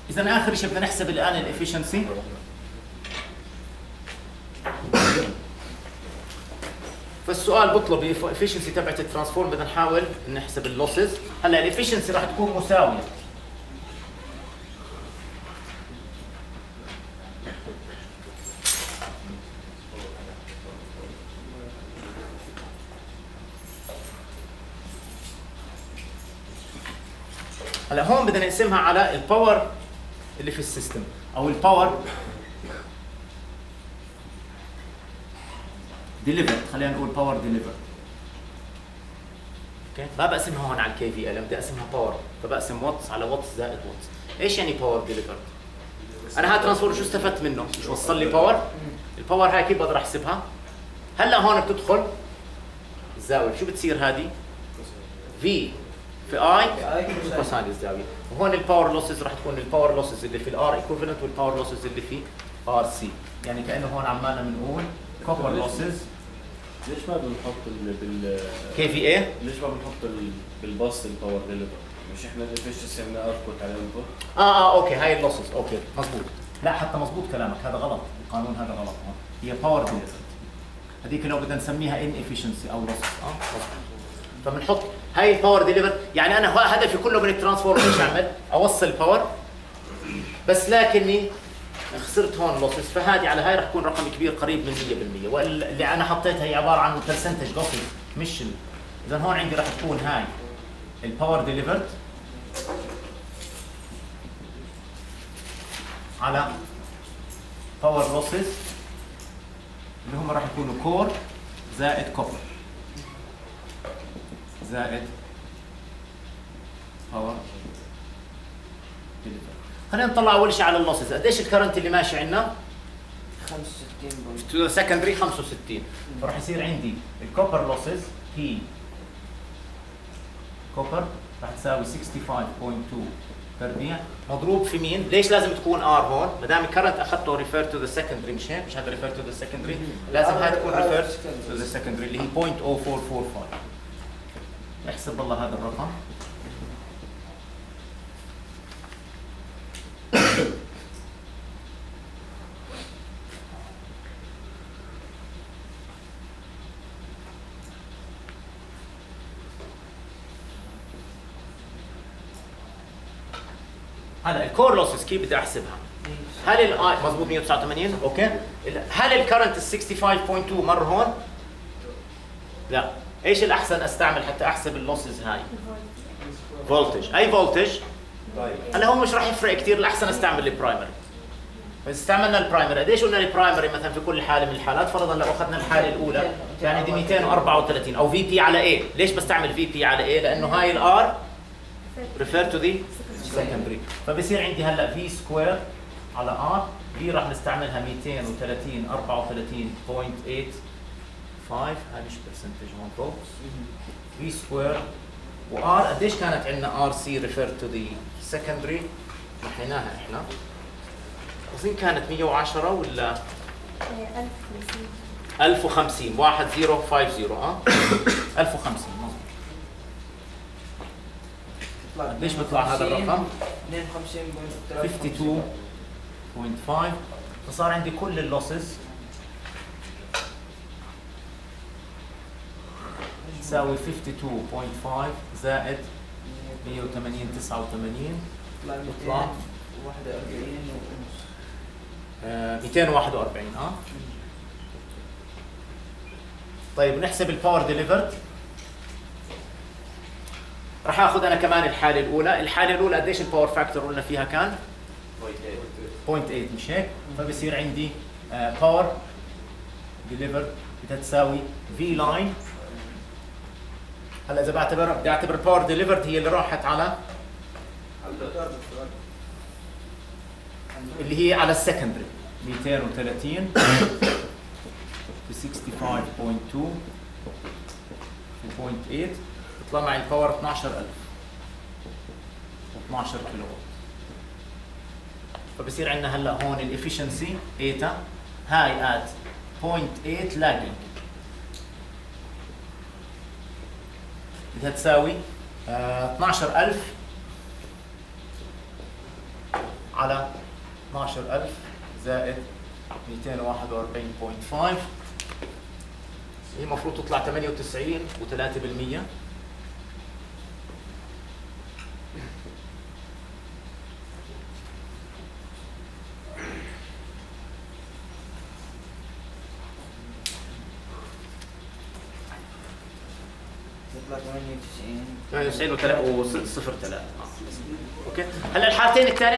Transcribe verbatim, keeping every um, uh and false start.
اذا اخر شيء بدنا نحسب الان الافشنسي. فالسؤال بطلب الافشنسي تبعت الترانسفورم، بدنا نحاول نحسب اللوسز. هلا الافشنسي راح تكون مساويه هلا هون بدنا نقسمها على الباور اللي في السيستم او الباور ديليفرد، خلينا نقول باور ديليفرد. اوكي، ما بقسمها هون على الكي في ال، بدي اقسمها باور، فبقسم واتس على واتس زائد واتس. ايش يعني باور ديليفرد؟ انا هذا ترانسفورمر شو استفدت منه؟ مش وصل لي باور؟ الباور هاي كيف بقدر احسبها؟ هلا هون بتدخل الزاويه، شو بتصير هذه؟ في في اي كوساين الزاويه، وهون الباور لوسز راح تكون الباور لوسز اللي في الار ايكوفالنت والباور لوسز اللي في ار سي، يعني كانه هون عمالنا بنقول كوبر لوسز. ليش ما بنحط ال بال كي في ايه؟ ليش ما بنحط ال بالباص الباور ديليفر؟ مش احنا الافشنسي عندنا اوتبوت على انبوت؟ اه اه اوكي، هاي اللوسز، اوكي مزبوط. لا حتى مزبوط كلامك، هذا غلط، القانون هذا غلط هون، هي باور ديليفر. هذيك لو بدنا نسميها ان افشنسي او لوسز، اه مزبوط. فبنحط هاي الباور ديليفر، يعني انا هدفي كله من الترانسفورمر ايش اعمل؟ اوصل باور، بس لكني خسرت هون لوسز، فهذه على هاي رح يكون رقم كبير قريب من مية بالمية، واللي انا حطيتها هي عباره عن برسنتج لوسز مش ال... اذا هون عندي رح تكون هاي الباور ديليفرد على باور لوسز اللي هم راح يكونوا كور زائد كوبر زائد باور ديليفرد. خلينا نطلع اول شيء على اللوسز، قديش الكرنت اللي ماشي عندنا؟ خمسة وستين بوينت تو سكندري خمسة وستين، فراح يصير عندي الكوبر لوسز بي كوبر راح تساوي خمسة وستين فاصلة اثنين تربيع مضروب في مين؟ ليش لازم تكون ار هون؟ ما دام الكرنت اخذته ريفير تو ذا سكندري، مش هيك؟ مش هذا ريفير تو ذا سكندري؟ لازم هاي تكون ريفير تو ذا سكندري اللي هي صفر فاصلة صفر أربعة أربعة خمسة. احسب والله هذا الرقم. هلا الكور لوسز كيف بدي احسبها؟ هل الاي مضبوط مية وتسعة وثمانين؟ اوكي؟ هل الكرنت ال خمسة وستين فاصلة اثنين مر هون؟ لا، ايش الاحسن استعمل حتى احسب اللوسز هاي؟ فولتج، اي فولتج؟ هلا هو مش راح يفرق كثير، الاحسن استعمل البرايمري. بس استعملنا البرايمري، قديش قلنا البرايمري مثلا في كل حاله من الحالات؟ فرضا لو اخذنا الحاله الاولى كان عندي مئتين وأربعة وثلاثين او في بي على ايه، ليش بستعمل في بي على ايه؟ لانه هاي الار ريفير تو ذا سكندري، فبصير عندي هلا في سكوير على ار، في راح نستعملها مئتين وثلاثين أربعة وثلاثين فاصلة ثمانية خمسة، هاي مش برسنتج هون فوق، في سكوير وار قديش كانت عندنا ار سي ريفير تو ذا سكندري؟ محيناها احنا، اظن كانت مية وعشرة ولا ألف وخمسين واحد صفر خمسين اه ألف وخمسين مظبوط. ليش بيطلع هذا الرقم؟ اثنين وخمسين خمسة وخمسين فاصلة خمسة، فصار عندي كل اللوسز تساوي خمسة وخمسين فاصلة خمسة زائد مية وثمانين تسعة وثمانين، يطلع واحد وأربعين ونص، مئتين وواحد وأربعين اه. طيب نحسب الباور ديليفرد. راح اخذ انا كمان الحاله الاولى، الحاله الاولى قديش الباور فاكتور قلنا فيها كان؟ صفر فاصلة ثمانية مش هيك؟ فبصير عندي باور ديليفرد بدها تساوي في لاين. هلا اذا بعتبر بدي اعتبر باور ديليفرد هي اللي راحت على اللي هي على السكندري مئتين وثلاثين ب خمسة وستين فاصلة اثنين في صفر فاصلة ثمانية، بيطلع معي الباور اثنعش ألف اثنعش كيلو وات. فبصير عندنا هلا هون الافشنسي ايتا هاي ات صفر فاصلة ثمانية لاجينج بدها تساوي اثنعش ألف على اثناشر ألف زائد مئتين وواحد وأربعين فاصلة خمسة، هي المفروض تطلع ثمانية وتسعين وثلاثة بالمئة. يطلع ثمانية وتسعين ثمانية وتسعين وصفر ثلاثة. اوكي، هلا الحالتين الثانية